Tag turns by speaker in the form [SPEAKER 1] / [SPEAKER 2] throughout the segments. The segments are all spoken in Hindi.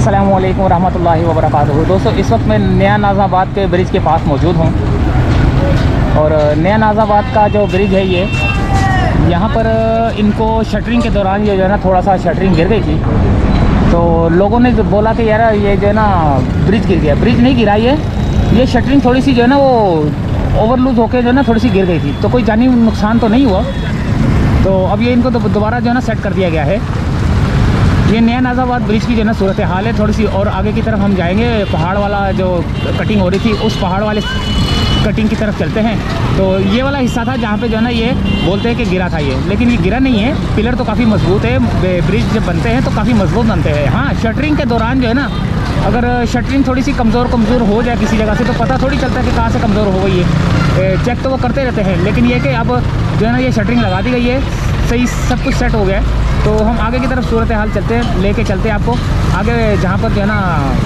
[SPEAKER 1] अस्सलामुअलैकुम रहमतुल्लाहि व बरकातुहू। दोस्तों, इस वक्त मैं नया नाज़ाबाद के ब्रिज के पास मौजूद हूँ और नया नाज़ाबाद का जो ब्रिज है ये यहाँ पर इनको शटरिंग के दौरान ये जो है ना थोड़ा सा शटरिंग गिर गई थी, तो लोगों ने बोला कि यार ये जो है ना ब्रिज गिर गया। ब्रिज नहीं गिरा, ये शटरिंग थोड़ी सी जो है ना वो ओवरलूज होकर जो है ना थोड़ी सी गिर गई थी, तो कोई जानी नुकसान तो नहीं हुआ। तो अब ये इनको दोबारा जो है ना सेट कर दिया गया है। ये नया नाज़ाबाद ब्रिज की जो है ना सूरत हाल है थोड़ी सी। और आगे की तरफ हम जाएंगे, पहाड़ वाला जो कटिंग हो रही थी उस पहाड़ वाले कटिंग की तरफ चलते हैं। तो ये वाला हिस्सा था जहाँ पे जो है ना ये बोलते हैं कि गिरा था ये, लेकिन ये गिरा नहीं है। पिलर तो काफ़ी मजबूत है, ब्रिज जब बनते हैं तो काफ़ी मजबूत बनते हैं। हाँ, शटरिंग के दौरान जो है ना अगर शटरिंग थोड़ी सी कमज़ोर हो जाए किसी जगह से तो पता थोड़ी चलता है कि कहाँ से कमज़ोर हो गई है। चेक तो वो करते रहते हैं, लेकिन ये कि अब जो है ना ये शटरिंग लगा दी गई है, सही सब कुछ सेट हो गया है। तो हम आगे की तरफ सूरत हाल चलते हैं, लेके चलते हैं आपको आगे जहाँ पर जो है ना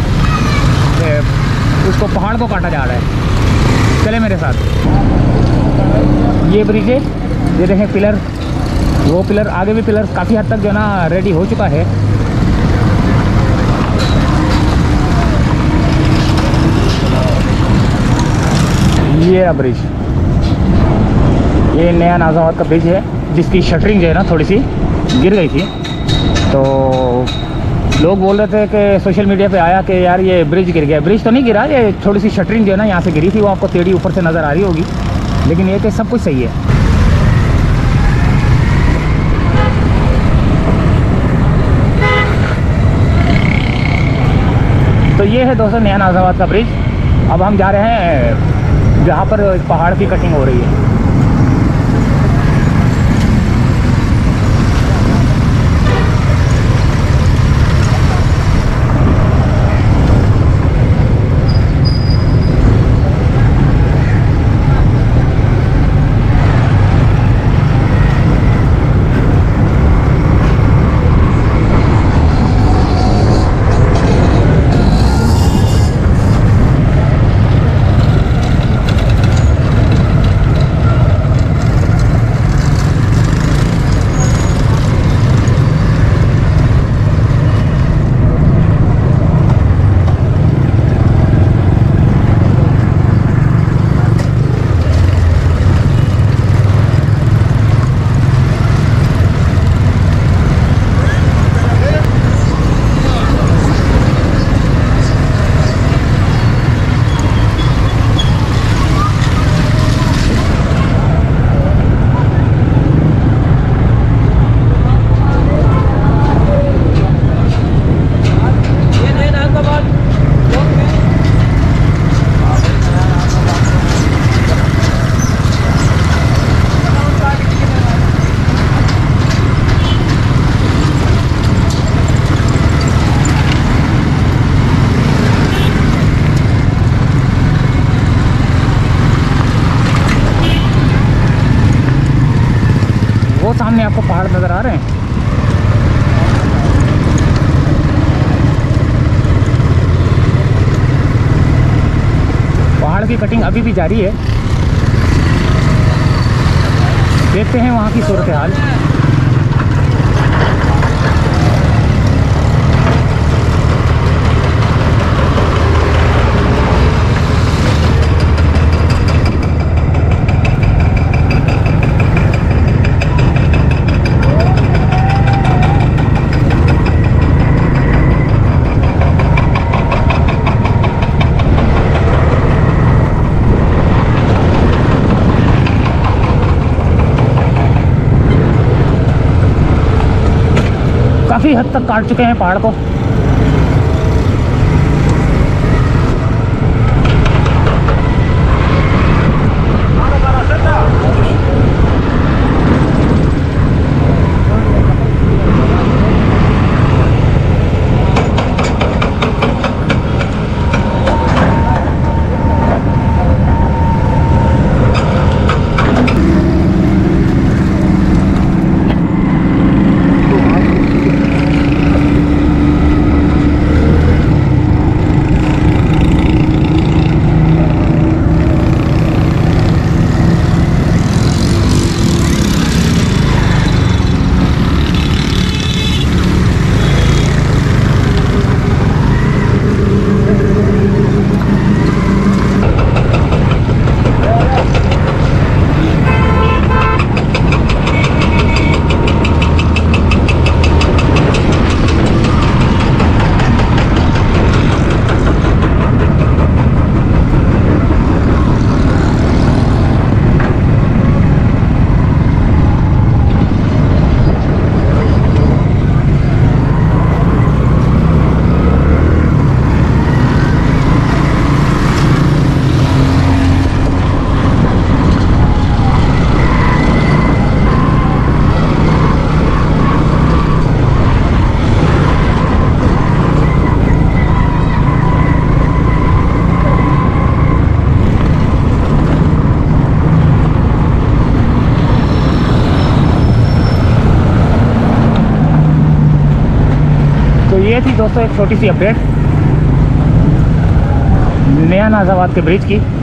[SPEAKER 1] उसको पहाड़ को काटा जा रहा है। चले मेरे साथ। ये ब्रिज है, ये देखें पिलर, वो पिलर, आगे भी पिलर काफ़ी हद तक जो है ना रेडी हो चुका है। ये ब्रिज, ये नया नाज़ाबाद का ब्रिज है जिसकी शटरिंग जो है ना थोड़ी सी गिर गई थी। तो लोग बोल रहे थे कि सोशल मीडिया पे आया कि यार ये ब्रिज गिर गया। ब्रिज तो नहीं गिरा, ये थोड़ी सी शटरिंग जो है ना यहाँ से गिरी थी, वो आपको टेढ़ी ऊपर से नज़र आ रही होगी, लेकिन ये कि सब कुछ सही है। तो ये है दोस्तों नया नाज़ाबाद का ब्रिज। अब हम जा रहे हैं जहाँ पर पहाड़ की कटिंग हो रही है। वो सामने आपको पहाड़ नज़र आ रहे हैं। पहाड़ की कटिंग अभी भी जारी है, देखते हैं वहाँ की सूरत हाल। काफ़ी हद तक काट चुके हैं पहाड़ को। थी दोस्तों एक छोटी सी अपडेट नया नाज़ाबाद के ब्रिज की।